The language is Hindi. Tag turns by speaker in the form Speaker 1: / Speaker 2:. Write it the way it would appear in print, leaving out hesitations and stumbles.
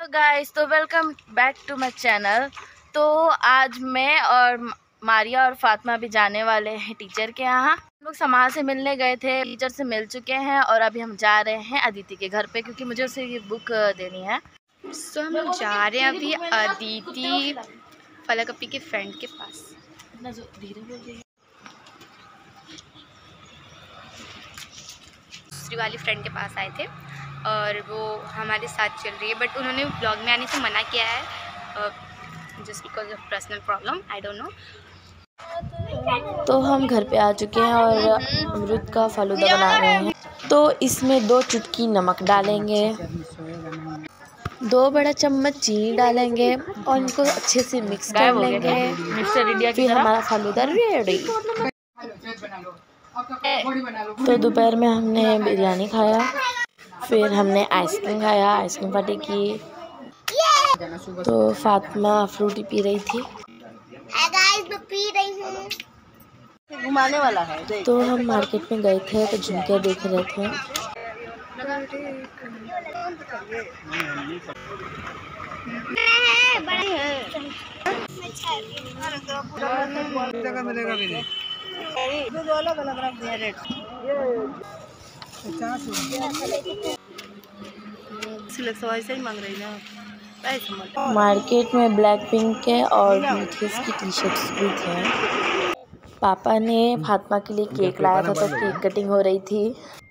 Speaker 1: गाइस, तो welcome back to my channel. तो आज मैं और मारिया और फातिमा भी जाने वाले हैं टीचर के यहाँ। हम लोग समाज से मिलने गए थे, टीचर से मिल चुके हैं और अभी हम जा रहे हैं अदिति के घर पे क्योंकि मुझे उसे ये बुक देनी है।
Speaker 2: तो हम लोग जा रहे हैं अभी अदिति फलक अपी के फ्रेंड के पास।
Speaker 1: इतना धीरे बोल रही है।
Speaker 2: दूसरी वाली फ्रेंड के पास आए थे और वो हमारे साथ चल रही है, बट उन्होंने ब्लॉग में आने से मना किया है just because of personal problem, I don't know.
Speaker 1: तो हम घर पे आ चुके हैं और अमरूद का फालूदा बना रहे हैं। तो इसमें 2 चुटकी नमक डालेंगे, 2 बड़ा चम्मच चीनी डालेंगे और इनको अच्छे से मिक्स कर लेंगे। फिर हमारा फालूदा रेडी। तो दोपहर में हमने बिरयानी खाया, फिर हमने आइसक्रीम खाया, आइसक्रीम पार्टी की। तो फातिमा फ्रूटी पी रही थी।
Speaker 2: मैं पी रही हूँ।
Speaker 1: घुमाने वाला है। तो हम मार्केट में गए थे तो झुमके देख रहे थे।
Speaker 3: जगह मिलेगा भी नहीं। जो अलग अलग रख दिया रेट 50 ऐसे ही मांग रही ना।
Speaker 1: मार्केट में ब्लैक पिंक के और बीटीएस की टी शर्ट्स भी थे। पापा ने फातिमा के लिए केक लाया था तो केक कटिंग हो रही थी।